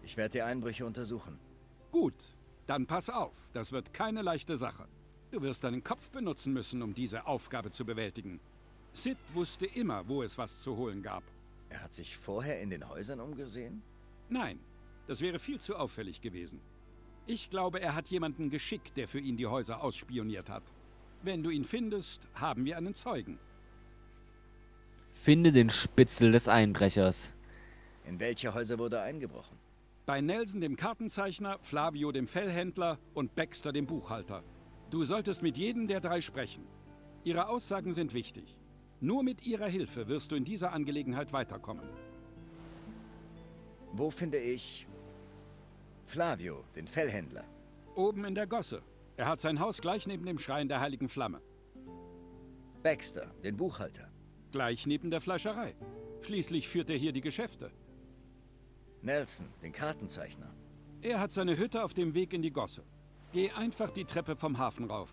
Ich werde die Einbrüche untersuchen. Gut, dann pass auf. Das wird keine leichte Sache. Du wirst deinen Kopf benutzen müssen, um diese Aufgabe zu bewältigen. Sid wusste immer, wo es was zu holen gab. Er hat sich vorher in den Häusern umgesehen? Nein, das wäre viel zu auffällig gewesen. Ich glaube, er hat jemanden geschickt, der für ihn die Häuser ausspioniert hat. Wenn du ihn findest, haben wir einen Zeugen. Finde den Spitzel des Einbrechers. In welche Häuser wurde eingebrochen? Bei Nelson, dem Kartenzeichner, Flavio, dem Fellhändler und Baxter, dem Buchhalter. Du solltest mit jedem der drei sprechen. Ihre Aussagen sind wichtig. Nur mit ihrer Hilfe wirst du in dieser Angelegenheit weiterkommen. Wo finde ich Flavio, den Fellhändler? Oben in der Gosse. Er hat sein Haus gleich neben dem Schrein der Heiligen Flamme. Baxter, den Buchhalter. Gleich neben der Fleischerei. Schließlich führt er hier die Geschäfte. Nelson, den Kartenzeichner. Er hat seine Hütte auf dem Weg in die Gosse. Geh einfach die Treppe vom Hafen rauf.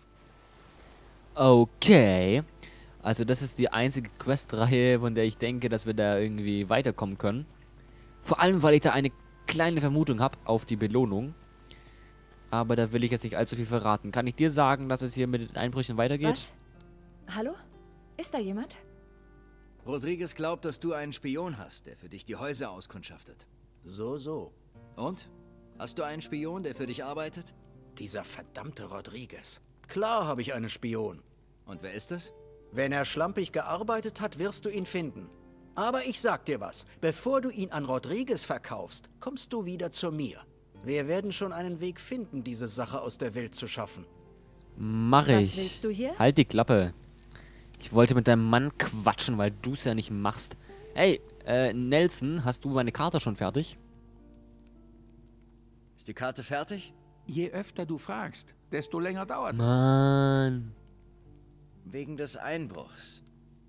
Okay. Also das ist die einzige Questreihe, von der ich denke, dass wir da irgendwie weiterkommen können. Vor allem, weil ich da eine kleine Vermutung habe auf die Belohnung. Aber da will ich jetzt nicht allzu viel verraten. Kann ich dir sagen, dass es hier mit den Einbrüchen weitergeht? Was? Hallo? Ist da jemand? Rodriguez glaubt, dass du einen Spion hast, der für dich die Häuser auskundschaftet. So. Und? Hast du einen Spion, der für dich arbeitet? Dieser verdammte Rodriguez. Klar habe ich einen Spion. Und wer ist es? Wenn er schlampig gearbeitet hat, wirst du ihn finden. Aber ich sag dir was. Bevor du ihn an Rodriguez verkaufst, kommst du wieder zu mir. Wir werden schon einen Weg finden, diese Sache aus der Welt zu schaffen. Mach ich. Was willst du hier? Halt die Klappe. Ich wollte mit deinem Mann quatschen, weil du es ja nicht machst. Hey, Nelson, hast du meine Karte schon fertig? Ist die Karte fertig? Je öfter du fragst, desto länger dauert es. Mann. Wegen des Einbruchs.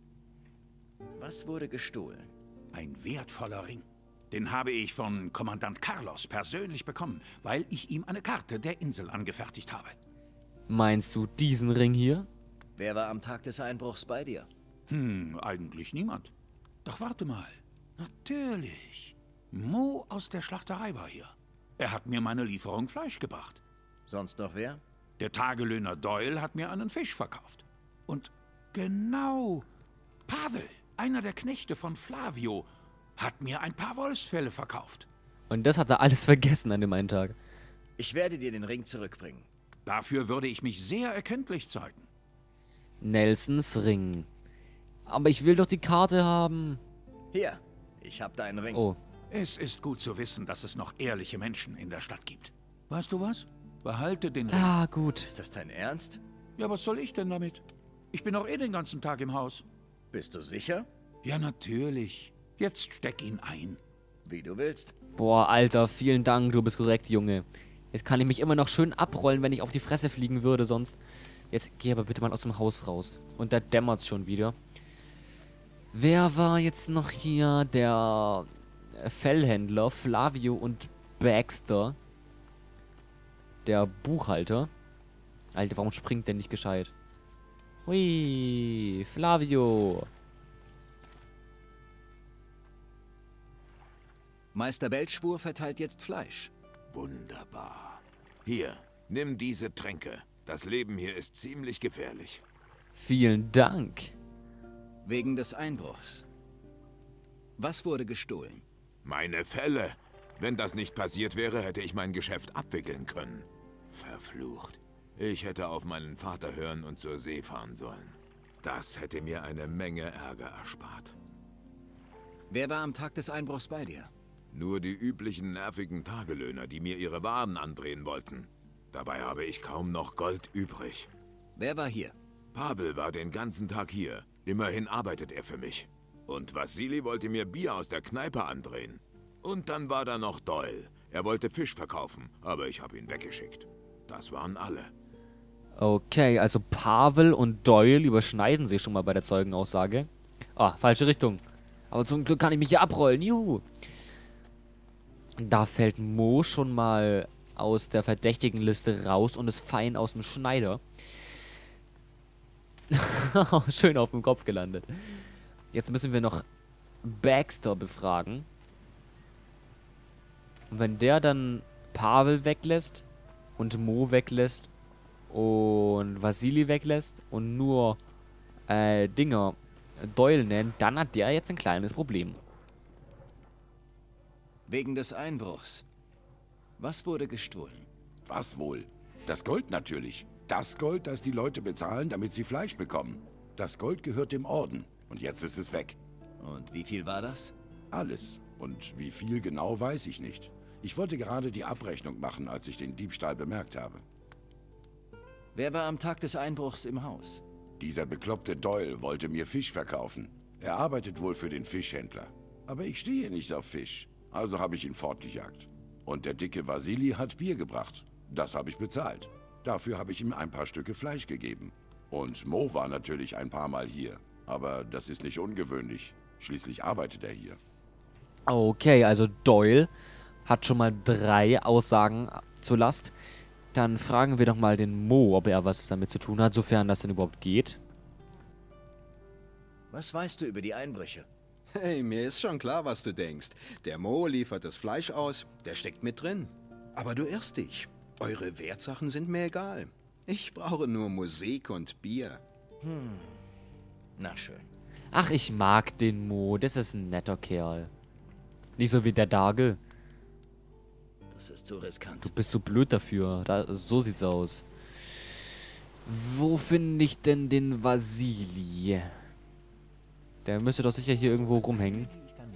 Was wurde gestohlen? Ein wertvoller Ring. Den habe ich von Kommandant Carlos persönlich bekommen, weil ich ihm eine Karte der Insel angefertigt habe. Meinst du diesen Ring hier? Wer war am Tag des Einbruchs bei dir? Eigentlich niemand. Doch warte mal. Natürlich. Mo aus der Schlachterei war hier. Er hat mir meine Lieferung Fleisch gebracht. Sonst noch wer? Der Tagelöhner Doyle hat mir einen Fisch verkauft. Und genau, Pavel, einer der Knechte von Flavio, hat mir ein paar Wolfsfelle verkauft. Und das hat er alles vergessen an dem einen Tag. Ich werde dir den Ring zurückbringen. Dafür würde ich mich sehr erkenntlich zeigen. Nelsons Ring. Aber ich will doch die Karte haben. Hier, ich habe deinen Ring. Oh. Es ist gut zu wissen, dass es noch ehrliche Menschen in der Stadt gibt. Weißt du was? Behalte den Ring. Ah, gut. Ist das dein Ernst? Ja, was soll ich denn damit? Ich bin doch eh den ganzen Tag im Haus. Bist du sicher? Ja, natürlich. Jetzt steck ihn ein. Wie du willst. Boah, Alter, vielen Dank, du bist korrekt, Junge. Jetzt kann ich mich immer noch schön abrollen, wenn ich auf die Fresse fliegen würde, sonst... Jetzt geh aber bitte mal aus dem Haus raus. Und da dämmert's schon wieder. Wer war jetzt noch hier? Der Fellhändler, Flavio und Baxter. Der Buchhalter. Alter, warum springt der nicht gescheit? Hui, Flavio. Meister Belschwur verteilt jetzt Fleisch. Wunderbar. Hier, nimm diese Tränke. Das Leben hier ist ziemlich gefährlich. Vielen Dank. Wegen des Einbruchs. Was wurde gestohlen? Meine Fälle. Wenn das nicht passiert wäre, hätte ich mein Geschäft abwickeln können. Verflucht. Ich hätte auf meinen Vater hören und zur See fahren sollen. Das hätte mir eine Menge Ärger erspart. Wer war am Tag des Einbruchs bei dir? Nur die üblichen nervigen Tagelöhner, die mir ihre Waren andrehen wollten. Dabei habe ich kaum noch Gold übrig. Wer war hier? Pavel war den ganzen Tag hier. Immerhin arbeitet er für mich. Und Vassili wollte mir Bier aus der Kneipe andrehen. Und dann war da noch Doyle. Er wollte Fisch verkaufen, aber ich habe ihn weggeschickt. Das waren alle. Okay, also Pavel und Doyle überschneiden sich schon mal bei der Zeugenaussage. Ah, falsche Richtung. Aber zum Glück kann ich mich hier abrollen. Juhu. Da fällt Mo schon mal aus der verdächtigen Liste raus und ist fein aus dem Schneider. Schön auf dem Kopf gelandet. Jetzt müssen wir noch Baxter befragen. Und wenn der dann Pavel weglässt und Mo weglässt und Vasili weglässt und nur Doyle nennt, dann hat der jetzt ein kleines Problem. Wegen des Einbruchs. Was wurde gestohlen? Was wohl? Das Gold natürlich. Das Gold, das die Leute bezahlen, damit sie Fleisch bekommen. Das Gold gehört dem Orden. Und jetzt ist es weg. Und wie viel war das? Alles. Und wie viel genau, weiß ich nicht. Ich wollte gerade die Abrechnung machen, als ich den Diebstahl bemerkt habe. Wer war am Tag des Einbruchs im Haus? Dieser bekloppte Doyle wollte mir Fisch verkaufen. Er arbeitet wohl für den Fischhändler. Aber ich stehe nicht auf Fisch. Also habe ich ihn fortgejagt. Und der dicke Vasili hat Bier gebracht. Das habe ich bezahlt. Dafür habe ich ihm ein paar Stücke Fleisch gegeben. Und Mo war natürlich ein paar Mal hier. Aber das ist nicht ungewöhnlich. Schließlich arbeitet er hier. Okay, also Doyle hat schon mal 3 Aussagen zur Last. Dann fragen wir doch mal den Mo, ob er was damit zu tun hat, sofern das denn überhaupt geht. Was weißt du über die Einbrüche? Hey, mir ist schon klar, was du denkst. Der Mo liefert das Fleisch aus, der steckt mit drin. Aber du irrst dich. Eure Wertsachen sind mir egal. Ich brauche nur Musik und Bier. Na schön. Ach, ich mag den Mo, das ist ein netter Kerl. Nicht so wie der Dagel. Das ist zu riskant. Du bist so blöd dafür. So sieht's aus. Wo finde ich denn den Vasili? Der müsste doch sicher hier irgendwo rumhängen.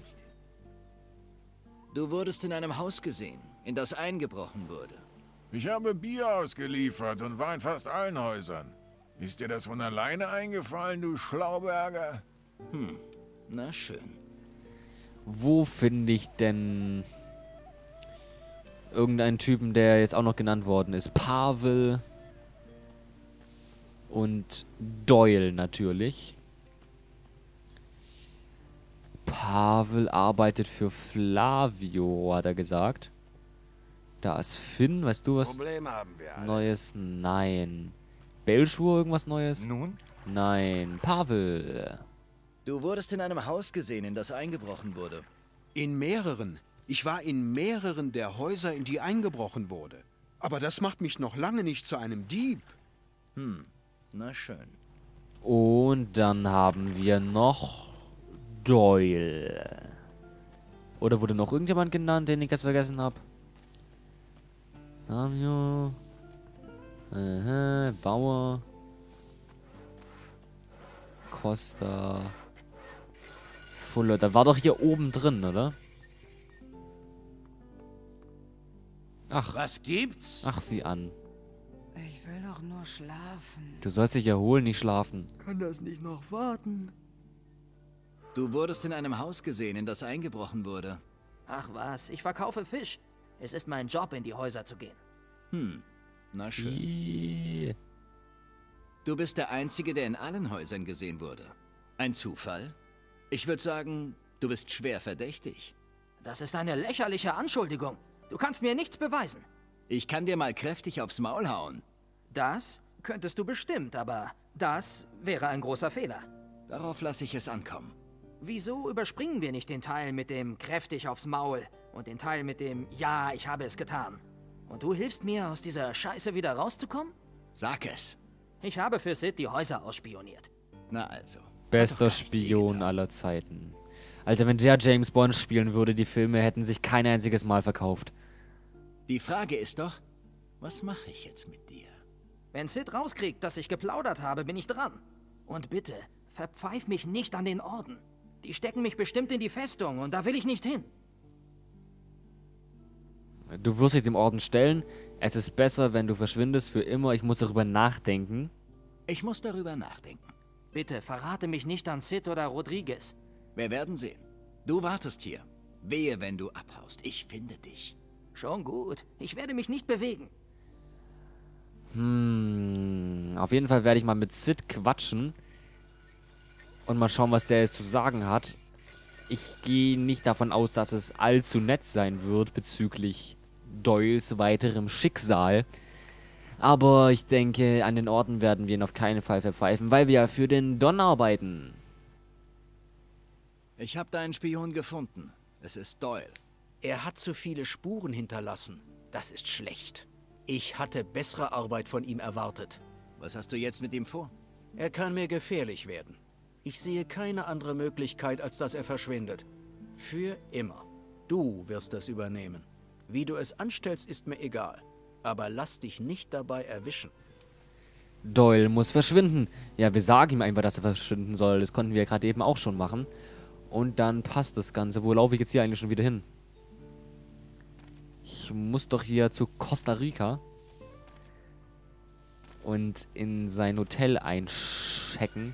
Du wurdest in einem Haus gesehen, in das eingebrochen wurde. Ich habe Bier ausgeliefert und war in fast allen Häusern. Ist dir das von alleine eingefallen, du Schlauberger? Na schön. Wo finde ich denn irgendeinen Typen, der jetzt auch noch genannt worden ist? Pavel und Doyle natürlich. Pavel arbeitet für Flavio, hat er gesagt. Da ist Finn, weißt du was? Probleme haben wir alle. Neues? Nein. Belschur, irgendwas Neues? Nun? Nein. Pavel. Du wurdest in einem Haus gesehen, in das eingebrochen wurde. In mehreren. Ich war in mehreren der Häuser, in die eingebrochen wurde. Aber das macht mich noch lange nicht zu einem Dieb. Na schön. Und dann haben wir noch Doyle. Oder wurde noch irgendjemand genannt, den ich jetzt vergessen habe? Flavio. Bauer. Costa. Fuller. Da war doch hier oben drin, oder? Ach. Was gibt's? Ach, sieh an. Ich will doch nur schlafen. Du sollst dich erholen, nicht schlafen. Kann das nicht noch warten? Du wurdest in einem Haus gesehen, in das eingebrochen wurde. Ach was, ich verkaufe Fisch. Es ist mein Job, in die Häuser zu gehen. Na schön. Du bist der Einzige, der in allen Häusern gesehen wurde. Ein Zufall? Ich würde sagen, du bist schwer verdächtig. Das ist eine lächerliche Anschuldigung. Du kannst mir nichts beweisen. Ich kann dir mal kräftig aufs Maul hauen. Das könntest du bestimmt, aber das wäre ein großer Fehler. Darauf lasse ich es ankommen. Wieso überspringen wir nicht den Teil mit dem kräftig aufs Maul und den Teil mit dem ja, ich habe es getan? Und du hilfst mir, aus dieser Scheiße wieder rauszukommen? Sag es. Ich habe für Sid die Häuser ausspioniert. Na also. Bester Spion aller Zeiten. Alter, wenn der James Bond spielen würde, die Filme hätten sich kein einziges Mal verkauft. Die Frage ist doch, was mache ich jetzt mit dir? Wenn Sid rauskriegt, dass ich geplaudert habe, bin ich dran. Und bitte, verpfeif mich nicht an den Orden. Die stecken mich bestimmt in die Festung und da will ich nicht hin. Du wirst dich dem Orden stellen. Es ist besser, wenn du verschwindest für immer. Ich muss darüber nachdenken. Ich muss darüber nachdenken. Bitte, verrate mich nicht an Sid oder Rodriguez. Wir werden sehen. Du wartest hier. Wehe, wenn du abhaust. Ich finde dich. Schon gut. Ich werde mich nicht bewegen. Auf jeden Fall werde ich mal mit Sid quatschen. Und mal schauen, was der jetzt zu sagen hat. Ich gehe nicht davon aus, dass es allzu nett sein wird bezüglich Doyles weiterem Schicksal. Aber ich denke, an den Orten werden wir ihn auf keinen Fall verpfeifen, weil wir ja für den Don arbeiten. Ich habe deinen Spion gefunden. Es ist Doyle. Er hat zu viele Spuren hinterlassen. Das ist schlecht. Ich hatte bessere Arbeit von ihm erwartet. Was hast du jetzt mit ihm vor? Er kann mir gefährlich werden. Ich sehe keine andere Möglichkeit, als dass er verschwindet. Für immer. Du wirst das übernehmen. Wie du es anstellst, ist mir egal. Aber lass dich nicht dabei erwischen. Doyle muss verschwinden. Ja, wir sagen ihm einfach, dass er verschwinden soll. Das konnten wir gerade eben auch schon machen. Und dann passt das Ganze. Wo laufe ich jetzt hier eigentlich schon wieder hin? Ich muss doch hier zu Costa Rica. Und in sein Hotel einchecken.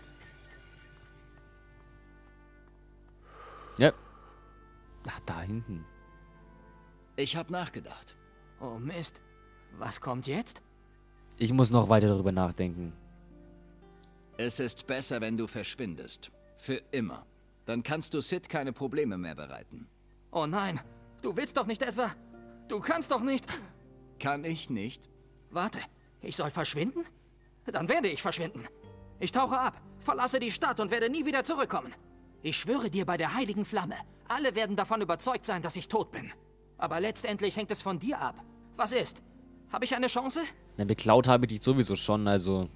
Ja. Ach, da hinten. Ich habe nachgedacht. Oh Mist. Was kommt jetzt? Ich muss noch weiter darüber nachdenken. Es ist besser, wenn du verschwindest. Für immer. Dann kannst du Sid keine Probleme mehr bereiten. Oh nein. Du willst doch nicht etwa... Du kannst doch nicht... Kann ich nicht? Warte. Ich soll verschwinden? Dann werde ich verschwinden. Ich tauche ab, verlasse die Stadt und werde nie wieder zurückkommen. Ich schwöre dir bei der heiligen Flamme. Alle werden davon überzeugt sein, dass ich tot bin. Aber letztendlich hängt es von dir ab. Was ist? Habe ich eine Chance? Na, beklaut habe ich dich sowieso schon, also...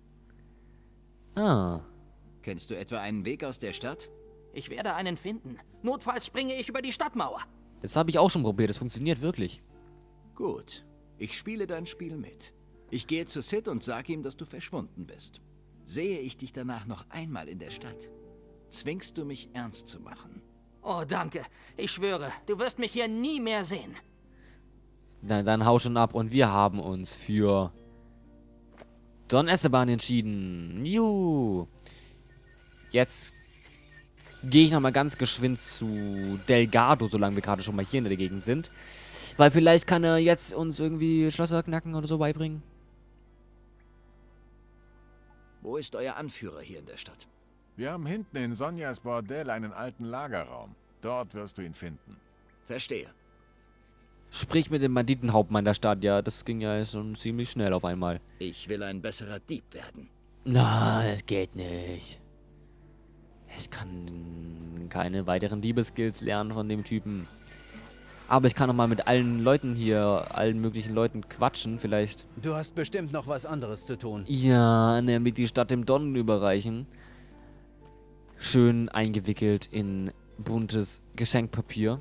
Ah. Kennst du etwa einen Weg aus der Stadt? Ich werde einen finden. Notfalls springe ich über die Stadtmauer. Das habe ich auch schon probiert, das funktioniert wirklich. Gut. Ich spiele dein Spiel mit. Ich gehe zu Sid und sage ihm, dass du verschwunden bist. Sehe ich dich danach noch einmal in der Stadt, zwingst du mich ernst zu machen. Oh, danke. Ich schwöre, du wirst mich hier nie mehr sehen. Dann hau schon ab und wir haben uns für Don Esteban entschieden. Juhu. Jetzt gehe ich nochmal ganz geschwind zu Delgado, solange wir gerade schon mal hier in der Gegend sind. Weil vielleicht kann er jetzt uns irgendwie Schlösser knacken oder so beibringen. Wo ist euer Anführer hier in der Stadt? Wir haben hinten in Sonjas Bordell einen alten Lagerraum. Dort wirst du ihn finden. Verstehe. Sprich mit dem Banditenhauptmann der Stadt. Ja, das ging ja schon ziemlich schnell auf einmal. Ich will ein besserer Dieb werden. Na, das geht nicht. Ich kann keine weiteren Diebeskills lernen von dem Typen. Aber ich kann noch mal mit allen Leuten hier, allen möglichen Leuten quatschen, vielleicht. Du hast bestimmt noch was anderes zu tun. Ja, nämlich die Stadt dem Don überreichen. Schön eingewickelt in buntes Geschenkpapier.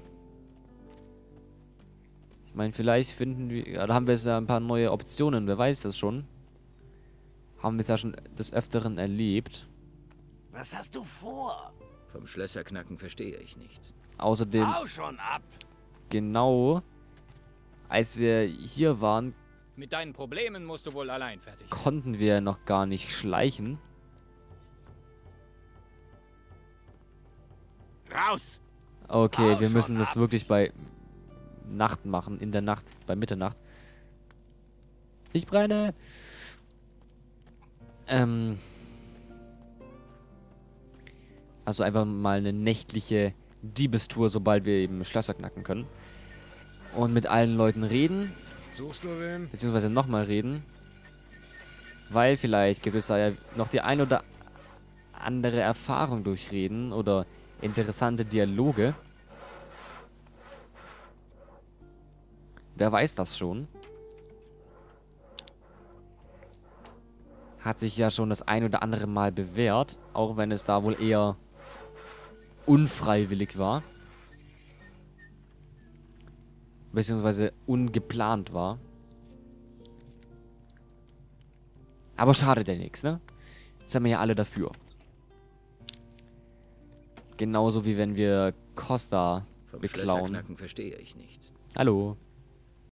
Ich meine, vielleicht finden wir, ja, da haben wir jetzt ja ein paar neue Optionen, wer weiß das schon. Haben wir es ja schon des Öfteren erlebt. Was hast du vor? Vom Schlösserknacken verstehe ich nichts. Außerdem... Hau schon ab! Genau, als wir hier waren, mit deinen Problemen musst du wohl allein fertig. Konnten wir noch gar nicht schleichen. Raus! Okay, wir müssen das wirklich bei Nacht machen, in der Nacht, bei Mitternacht. Ich brenne! Also einfach mal eine nächtliche Diebestour, sobald wir eben Schlösser knacken können. Und mit allen Leuten reden. Suchst du wen? Beziehungsweise nochmal reden. Weil vielleicht gibt es da ja noch die ein oder andere Erfahrung durch Reden oder interessante Dialoge. Wer weiß das schon? Hat sich ja schon das ein oder andere Mal bewährt. Auch wenn es da wohl eher unfreiwillig war. Beziehungsweise ungeplant war. Aber schadet ja nichts, ne? Jetzt haben wir ja alle dafür. Genauso wie wenn wir Costa Vom beklauen. Schlösserknacken verstehe ich nichts. Hallo.